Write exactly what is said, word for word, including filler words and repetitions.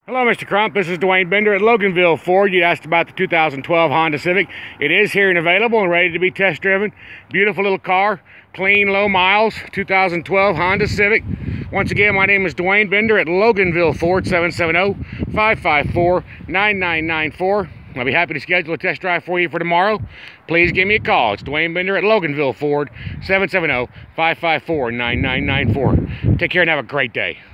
Hello, Mister Crump. This is Dwayne Bender at Loganville Ford. You asked about the two thousand twelve Honda Civic. It is here and available and ready to be test driven. Beautiful little car, clean, low miles, two thousand twelve Honda Civic. Once again, my name is Dwayne Bender at Loganville Ford, seven seven zero, five five four, nine nine nine four. I'll be happy to schedule a test drive for you for tomorrow. Please give me a call. It's Dwayne Bender at Loganville Ford, seven seven zero, five five four, nine nine nine four. Take care and have a great day.